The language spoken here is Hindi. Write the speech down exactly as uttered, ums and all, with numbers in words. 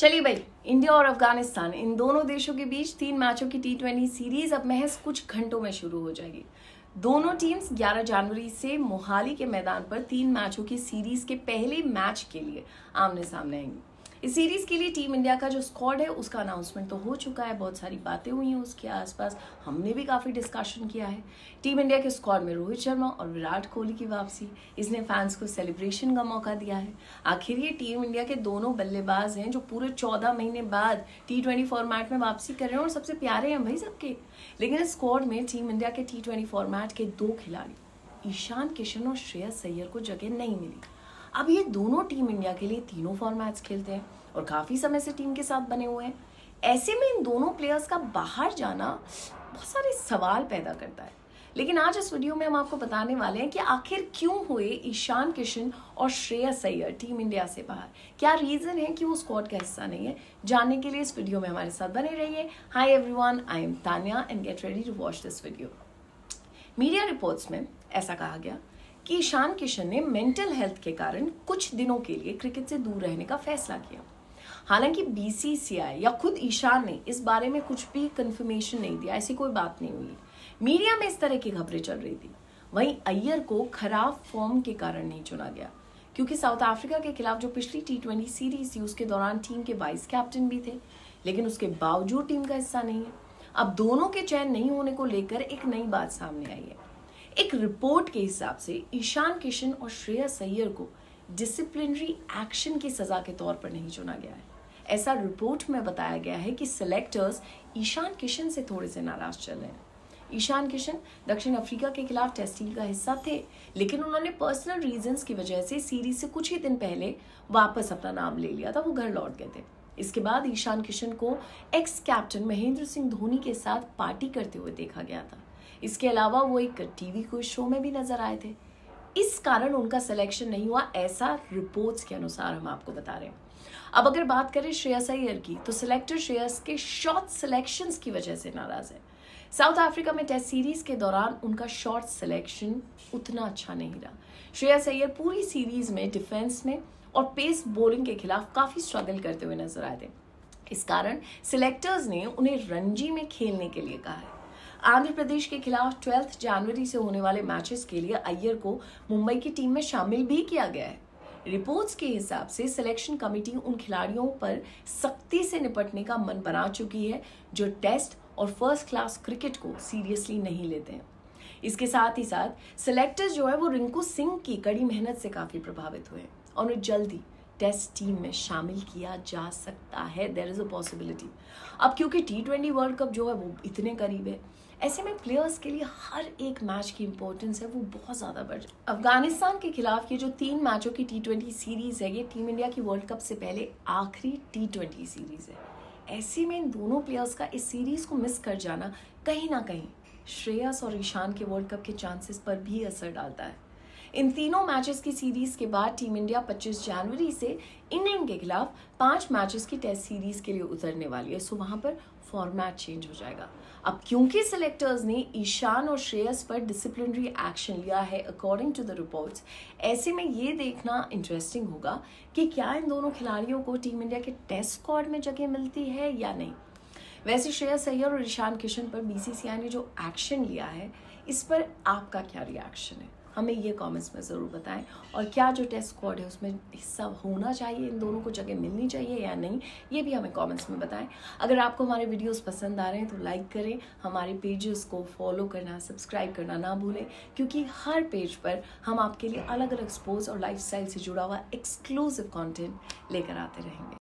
चलिए भाई, इंडिया और अफगानिस्तान इन दोनों देशों के बीच तीन मैचों की टी ट्वेंटी सीरीज अब महज कुछ घंटों में शुरू हो जाएगी। दोनों टीम्स ग्यारह जनवरी से मोहाली के मैदान पर तीन मैचों की सीरीज के पहले मैच के लिए आमने सामने आएंगी। इस सीरीज के लिए टीम इंडिया का जो स्क्वाड है उसका अनाउंसमेंट तो हो चुका है, बहुत सारी बातें हुई हैं उसके आसपास, हमने भी काफी डिस्कशन किया है। टीम इंडिया के स्क्वाड में रोहित शर्मा और विराट कोहली की वापसी, इसने फैंस को सेलिब्रेशन का मौका दिया है। आखिर ये टीम इंडिया के दोनों बल्लेबाज हैं जो पूरे चौदह महीने बाद टी ट्वेंटी फॉर्मेट में वापसी कर रहे हैं और सबसे प्यारे हैं भाई सबके। लेकिन इस स्क्वाड में टीम इंडिया के टी ट्वेंटी फॉर्मेट के दो खिलाड़ी ईशान किशन और श्रेयस अय्यर को जगह नहीं मिली। अब ये दोनों टीम इंडिया के लिए तीनों फॉर्मेट्स खेलते हैं और काफी समय से टीम के साथ बने हुए हैं। ऐसे में इन दोनों प्लेयर्स का बाहर जाना बहुत सारे सवाल पैदा करता है। लेकिन आज इस वीडियो में हम आपको बताने वाले हैं कि आखिर क्यों हुए ईशान किशन और श्रेयस अय्यर टीम इंडिया से बाहर, क्या रीजन है कि वो स्क्वाड का हिस्सा नहीं है। जानने के लिए इस वीडियो में हमारे साथ बने रहिए। Hi everyone, I am Tanya and get ready to watch this video. Media reports में ऐसा कहा गया कि ईशान किशन ने मेंटल हेल्थ के कारण कुछ दिनों के लिए क्रिकेट से दूर रहने का फैसला किया। हालांकि बी सी सी आई या खुद ईशान ने इस बारे में कुछ भी कंफर्मेशन नहीं दिया, ऐसी कोई बात नहीं हुई। मीडिया में इस तरह की खबरें चल रही थी। वहीं अय्यर को खराब फॉर्म के कारण नहीं चुना गया, क्योंकि साउथ अफ्रीका के खिलाफ जो पिछली टी ट्वेंटी सीरीज थी उसके दौरान टीम के वाइस कैप्टन भी थे, लेकिन उसके बावजूद टीम का हिस्सा नहीं है। अब दोनों के चयन नहीं होने को लेकर एक नई बात सामने आई है। एक रिपोर्ट के हिसाब से ईशान किशन और श्रेयस अय्यर को डिसिप्लिनरी एक्शन की सजा के तौर पर नहीं चुना गया है। ऐसा रिपोर्ट में बताया गया है कि सिलेक्टर्स ईशान किशन से थोड़े से नाराज चल रहे हैं। ईशान किशन दक्षिण अफ्रीका के खिलाफ टेस्ट टीम का हिस्सा थे, लेकिन उन्होंने पर्सनल रीजंस की वजह से सीरीज से कुछ ही दिन पहले वापस अपना नाम ले लिया था, वो घर लौट गए थे। इसके बाद ईशान किशन को एक्स कैप्टन महेंद्र सिंह धोनी के साथ पार्टी करते हुए देखा गया था। इसके अलावा वो एक टीवी क्विज शो में भी नजर आए थे। इस कारण उनका सिलेक्शन नहीं हुआ, ऐसा रिपोर्ट्स के अनुसार हम आपको बता रहे हैं। अब अगर बात करें श्रेयस अय्यर की, तो सिलेक्टर श्रेयस के शॉर्ट सिलेक्शंस की वजह से नाराज है। साउथ अफ्रीका में टेस्ट सीरीज के दौरान उनका शॉर्ट सिलेक्शन उतना अच्छा नहीं रहा। श्रेयस अय्यर पूरी सीरीज में डिफेंस में और पेस बॉलिंग के खिलाफ काफी स्ट्रगल करते हुए नजर आए थे। इस कारण सिलेक्टर्स ने उन्हें रणजी में खेलने के लिए कहा है। आंध्र प्रदेश के खिलाफ ट्वेल्थ जनवरी से होने वाले मैचेस के लिए अय्यर को मुंबई की टीम में शामिल भी किया गया है। रिपोर्ट्स के हिसाब से सिलेक्शन कमेटी उन खिलाड़ियों पर सख्ती से निपटने का मन बना चुकी है जो टेस्ट और फर्स्ट क्लास क्रिकेट को सीरियसली नहीं लेते हैं। इसके साथ ही साथ सिलेक्टर्स जो है वो रिंकू सिंह की कड़ी मेहनत से काफी प्रभावित हुए और उन्हें जल्दी टेस्ट टीम में शामिल किया जा सकता है। There is a possibility. अब क्योंकि टी ट्वेंटी वर्ल्ड कप जो है वो इतने करीब है, ऐसे में प्लेयर्स के लिए हर एक मैच की इंपॉर्टेंस है वो बहुत ज्यादा बढ़ जाए। अफगानिस्तान के खिलाफ ये जो तीन मैचों की टी ट्वेंटी सीरीज है, ये टीम इंडिया की वर्ल्ड कप से पहले आखिरी टी ट्वेंटी सीरीज है। ऐसे में इन दोनों प्लेयर्स का इस सीरीज को मिस कर जाना कहीं ना कहीं श्रेयस और ईशान के वर्ल्ड कप के चांसेस पर भी असर डालता है। इन तीनों मैचेस की सीरीज के बाद टीम इंडिया पच्चीस जनवरी से इंग्लैंड के खिलाफ पांच मैचेस की टेस्ट सीरीज के लिए उतरने वाली है, सो वहां पर फॉर्मेट चेंज हो जाएगा। अब क्योंकि सिलेक्टर्स ने ईशान और श्रेयस पर डिसिप्लिनरी एक्शन लिया है अकॉर्डिंग टू द रिपोर्ट्स, ऐसे में ये देखना इंटरेस्टिंग होगा कि क्या इन दोनों खिलाड़ियों को टीम इंडिया के टेस्ट स्क्वाड में जगह मिलती है या नहीं। वैसे श्रेयस अय्यर और ईशान किशन पर बी सी सी आई ने जो एक्शन लिया है, इस पर आपका क्या रिएक्शन है, हमें ये कमेंट्स में ज़रूर बताएं। और क्या जो टेस्ट स्क्वाड है उसमें हिस्सा होना चाहिए, इन दोनों को जगह मिलनी चाहिए या नहीं, ये भी हमें कमेंट्स में बताएं। अगर आपको हमारे वीडियोस पसंद आ रहे हैं तो लाइक करें, हमारे पेजेस को फॉलो करना, सब्सक्राइब करना ना भूलें, क्योंकि हर पेज पर हम आपके लिए अलग अलग स्पोर्ट्स और लाइफस्टाइल से जुड़ा हुआ एक्सक्लूसिव कंटेंट लेकर आते रहेंगे।